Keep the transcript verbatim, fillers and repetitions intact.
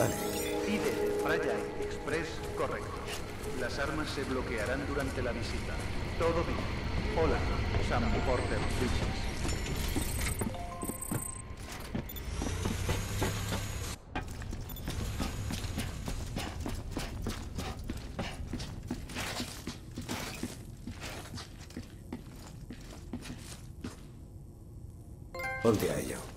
Vale. Pide Fragile Express correcto. Las armas se bloquearán durante la visita. Todo bien. Hola, Sam Porter Bridges. Ponte a ello.